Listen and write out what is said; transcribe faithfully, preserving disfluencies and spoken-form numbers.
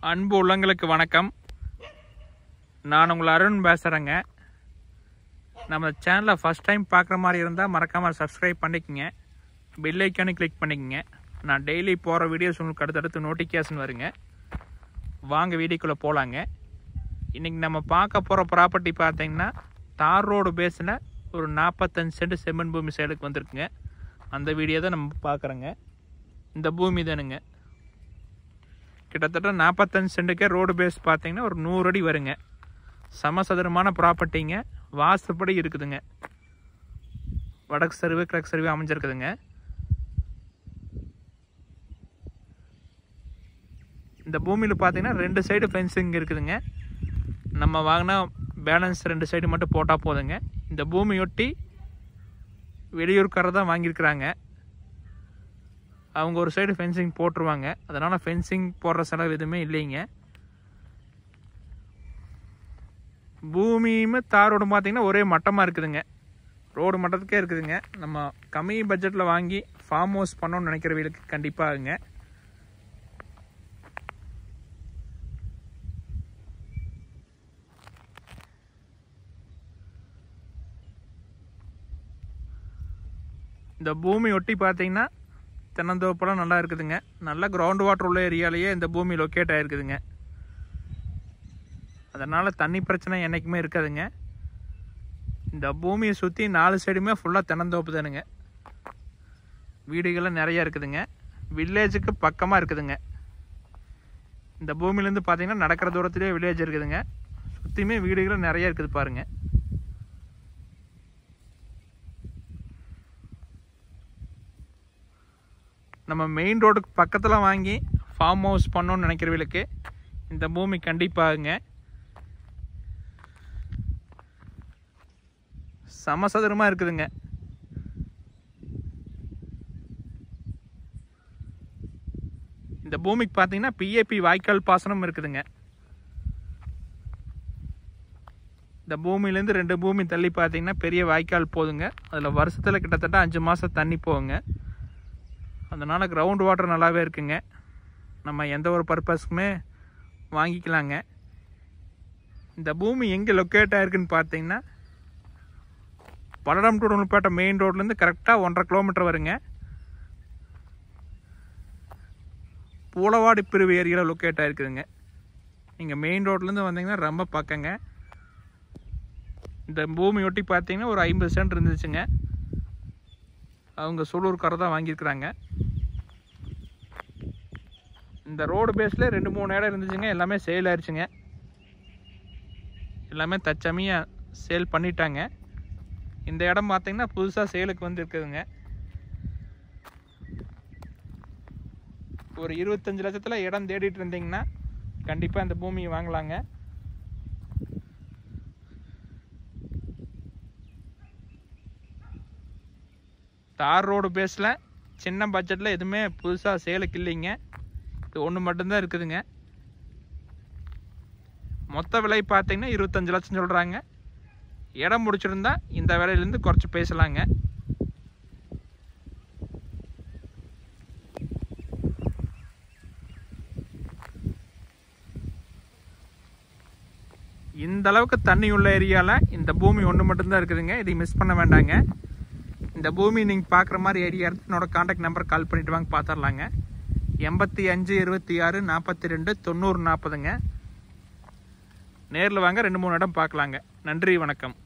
அன்பு உள்ளங்களுக்கு வணக்கம். நான் உங்கள் அருண் பேசுகிறேங்க. நம்ம சேனலை ஃபஸ்ட் டைம் பார்க்குற மாதிரி இருந்தால் மறக்காமல் சப்ஸ்கிரைப் பண்ணிக்கோங்க. பெல் ஐக்கானு கிளிக் பண்ணிக்கோங்க. நான் டெய்லி போகிற வீடியோஸ் உங்களுக்கு அடுத்தடுத்து நோட்டிஃபிகேஷன் வருங்க. வாங்க வீடியோக்குள்ளே போகலாங்க. இன்றைக்கி நம்ம பார்க்க போகிற ப்ராப்பர்ட்டி பார்த்தீங்கன்னா தார் ரோடு பேஸில் ஒரு நாற்பத்தஞ்சு சென்ட் செம்மண் பூமி சேலுக்கு வந்திருக்குங்க. அந்த வீடியோ தான் நம்ம பார்க்குறோங்க. இந்த பூமி தானுங்க. கிட்டத்தட்ட நாற்பத்தஞ்சு சென்ட்டுக்கே ரோடு பேஸ் பார்த்தீங்கன்னா ஒரு நூறு அடி வருங்க. சமசதுரமான ப்ராப்பர்ட்டிங்க. வாஸ்துப்படி இருக்குதுங்க. வடக்கு சரிவு கிழக்கு சரிவு அமைஞ்சிருக்குதுங்க. இந்த பூமியில் பார்த்தீங்கன்னா ரெண்டு சைடு ஃபென்சிங் இருக்குதுங்க. நம்ம வாங்கினா பேலன்ஸ் ரெண்டு சைடு மட்டும் போட்டால் போதுங்க. இந்த பூமியொட்டி வெளியூர்காரர் தான் வாங்கியிருக்கிறாங்க. அவங்க ஒரு சைடு ஃபென்சிங் போட்டுருவாங்க. அதனால் ஃபென்சிங் போடுற செலவு எதுவுமே இல்லைங்க. பூமியுமே தார் ரோடு பார்த்திங்கன்னா ஒரே மட்டமாக இருக்குதுங்க. ரோடு மட்டத்துக்கே இருக்குதுங்க. நம்ம கம்மி பட்ஜெட்டில் வாங்கி ஃபார்ம் ஹவுஸ் பண்ணோன்னு நினைக்கிறவங்களுக்கு கண்டிப்பாகுங்க. இந்த பூமி ஒட்டி பார்த்தீங்கன்னா தென்னந்தோப்பெல்லாம் நல்லா இருக்குதுங்க. நல்ல கிரவுண்ட் வாட்டர் உள்ள ஏரியாலேயே இந்த பூமி லொக்கேட் ஆகிருக்குதுங்க. அதனால் தண்ணி பிரச்சனை என்றைக்குமே இருக்காதுங்க. இந்த பூமியை சுற்றி நாலு சைடுமே ஃபுல்லாக தென்னந்தோப்பு தானுங்க. வீடுகள்லாம் நிறையா இருக்குதுங்க. வில்லேஜுக்கு பக்கமாக இருக்குதுங்க. இந்த பூமியிலேருந்து பார்த்தீங்கன்னா நடக்கிற தூரத்துலேயே வில்லேஜ் இருக்குதுங்க. சுற்றியுமே வீடுகளும் நிறையா இருக்குது பாருங்கள். நம்ம மெயின் ரோடுக்கு பக்கத்தில் வாங்கி ஃபார்ம் ஹவுஸ் பண்ணோன்னு நினைக்கிறவங்களுக்கு இந்த பூமி கண்டிப்பாகுங்க. சமசதுரமாக இருக்குதுங்க. இந்த பூமிக்கு பார்த்தீங்கன்னா பிஏபி வாய்க்கால் பாசனம் இருக்குதுங்க. இந்த பூமியிலேருந்து ரெண்டு பூமி தள்ளி பார்த்தீங்கன்னா பெரிய வாய்க்கால் போதுங்க. அதில் வருஷத்தில் கிட்டத்தட்ட அஞ்சு மாதம் தண்ணி போகுங்க. அதனால் கிரவுண்ட் வாட்டர் நல்லாவே இருக்குங்க. நம்ம எந்த ஒரு பர்பஸ்க்குமே வாங்கிக்கலாங்க. இந்த பூமி எங்கே லொக்கேட் ஆகிருக்குன்னு பார்த்தீங்கன்னா பல்லடம் டு உடுமலைப்பேட்டை மெயின் ரோட்லேருந்து கரெக்டாக ஒன்றரை கிலோமீட்டர் வருங்க. பூலவாடி பிரிவு ஏரியாவில் லொக்கேட் ஆகிருக்குதுங்க. நீங்கள் மெயின் ரோட்லேருந்து வந்தீங்கன்னா ரொம்ப பக்கங்க. இந்த பூமி ஒட்டி பார்த்தீங்கன்னா ஒரு ஐம்பது சென்ட் இருந்துச்சுங்க. அவங்க சூலூர்காரர் தான் வாங்கியிருக்கிறாங்க. இந்த ரோடு பேஸில் ரெண்டு மூணு இடம் இருந்துச்சுங்க. எல்லாமே சேல் ஆயிடுச்சுங்க. எல்லாமே தச்சமையாக சேல் பண்ணிட்டாங்க. இந்த இடம் பார்த்தீங்கன்னா புதுசாக சேலுக்கு வந்து இருக்குதுங்க. ஒரு இருபத்தஞ்சி லட்சத்தில் இடம் தேடிட்டு இருந்தீங்கன்னா கண்டிப்பாக இந்த பூமியை வாங்கலாங்க. தார் ரோடு பேஸில் சின்ன பட்ஜெட்டில் எதுவுமே புதுசாக சேலுக்கு இல்லைங்க. இது ஒன்று மட்டும்தான் இருக்குதுங்க. மொத்த விலை பார்த்தீங்கன்னா இருபத்தஞ்சி லட்சம் சொல்கிறாங்க. இடம் முடிச்சிருந்தா இந்த விலையிலேருந்து குறைச்சி பேசலாங்க. இந்த அளவுக்கு தண்ணி உள்ள ஏரியாவில் இந்த பூமி ஒன்று மட்டும்தான் இருக்குதுங்க. இதை மிஸ் பண்ண வேண்டாங்க. இந்த பூமி நீங்கள் பார்க்குற மாதிரி ஏரியா இருந்து என்னோட கான்டாக்ட் நம்பர் கால் பண்ணிவிட்டு வாங்க பார்த்துடலாங்க. எண்பத்தி அஞ்சு இருபத்தி ஆறு நாற்பத்தி ரெண்டு தொண்ணூறு நாற்பதுங்க. நேரில் வாங்க, ரெண்டு மூணு இடம் பார்க்கலாங்க. நன்றி, வணக்கம்.